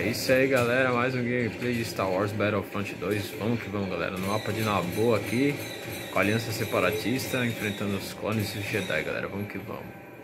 É isso aí, galera, mais um gameplay de Star Wars Battlefront 2. Vamos que vamos, galera, no mapa de Naboo aqui, com a Aliança Separatista, enfrentando os clones e os Jedi, galera, vamos que vamos.